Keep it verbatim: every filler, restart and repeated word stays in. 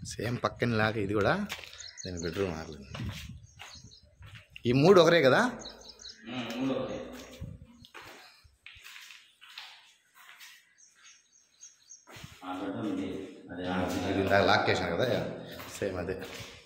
Same పక్కన లాగా ఇది కూడా నేను బెడ్రూమ్ మారలేదు. ఈ మూడు ఒకరే కదా? ఇది ఇందాక లాక్ చేసాను కదా, సేమ్ అదే.